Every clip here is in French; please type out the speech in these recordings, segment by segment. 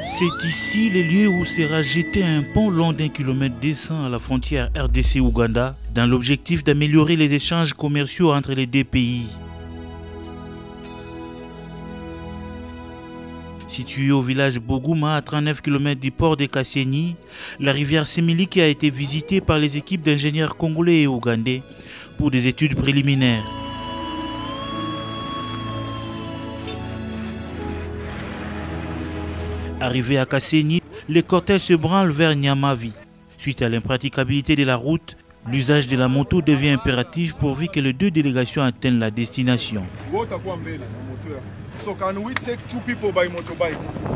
C'est ici les lieux où sera jeté un pont long d'1 kilomètre descend à la frontière RDC-Ouganda dans l'objectif d'améliorer les échanges commerciaux entre les deux pays. Situé au village Boguma à 39 km du port de Kasenyi, la rivière Semiliki a été visitée par les équipes d'ingénieurs congolais et ougandais pour des études préliminaires. Arrivé à Kasenyi, les cortèges se branlent vers Nyamavi. Suite à l'impraticabilité de la route, l'usage de la moto devient impératif pourvu que les deux délégations atteignent la destination. So can we take 2 people by motorbike?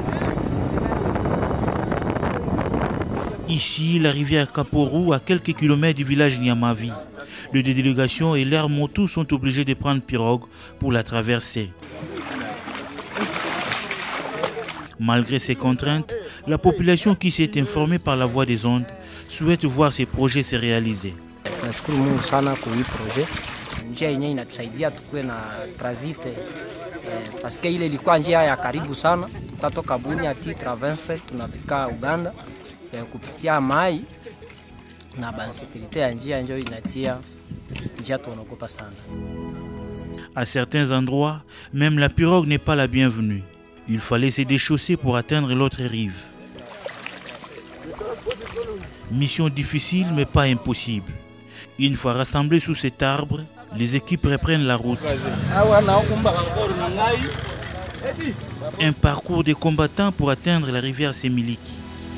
Ici, la rivière Kaporu, à quelques kilomètres du village Nyamavi. Les deux délégations et leurs motos sont obligés de prendre pirogue pour la traverser. Malgré ces contraintes, la population qui s'est informée par la voie des ondes souhaite voir ces projets se réaliser. Njia yenyewe inatusaidia tukue na transit paske ile ilikuwa njia ya karibu sana, tutatoka Bunia ati traverse tunafika Uganda kupitia mai na bansekurite ya njia ndio inatia njia tunaogopa sana. À certains endroits, même la pirogue n'est pas la bienvenue. Il fallait se déchausser pour atteindre l'autre rive. Mission difficile mais pas impossible. Une fois rassemblés sous cet arbre, les équipes reprennent la route. Un parcours de combattants pour atteindre la rivière Semiliki.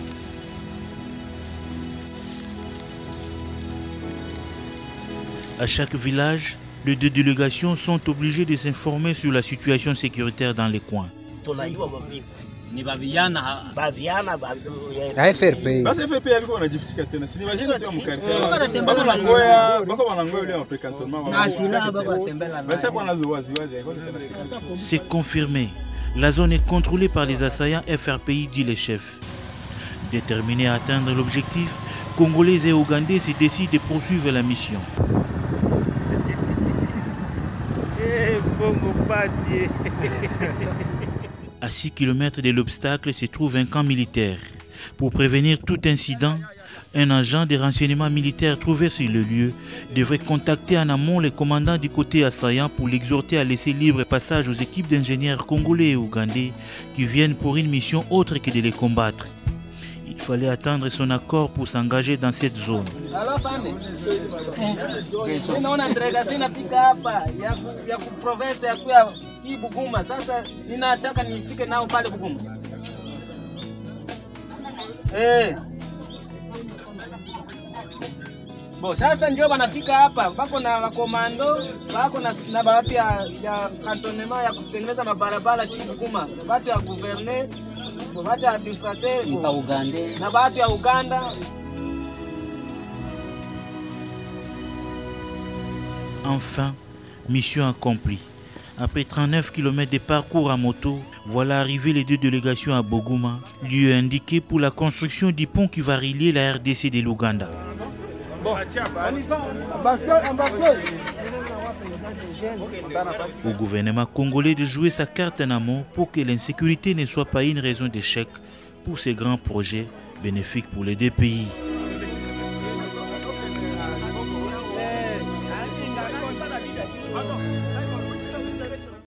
À chaque village, les deux délégations sont obligées de s'informer sur la situation sécuritaire dans les coins. C'est confirmé. La zone est contrôlée par les assaillants FRPI, dit le chef. Déterminés à atteindre l'objectif, Congolais et Ougandais se décident de poursuivre la mission. À 6 km de l'obstacle se trouve un camp militaire. Pour prévenir tout incident, un agent de renseignement militaire trouvé sur le lieu devrait contacter en amont les commandants du côté assaillant pour l'exhorter à laisser libre passage aux équipes d'ingénieurs congolais et ougandais qui viennent pour une mission autre que de les combattre. Il fallait attendre son accord pour s'engager dans cette zone. Buguma sasa ninataka nifike nao pale Buguma. Bo sasa ndio wanafika hapa, bako na makomando, bako na bahati ya kantonema ya kutengeneza mabarabara ki Buguma, bahati ya gouverneur, bahati ya administrateur na bahati ya Uganda. Enfin, mission accomplie. Après 39 km de parcours à moto, voilà arrivées les deux délégations à Boguma, lieu indiqué pour la construction du pont qui va relier la RDC de l'Ouganda. Au gouvernement congolais de jouer sa carte en amont pour que l'insécurité ne soit pas une raison d'échec pour ces grands projets bénéfiques pour les deux pays.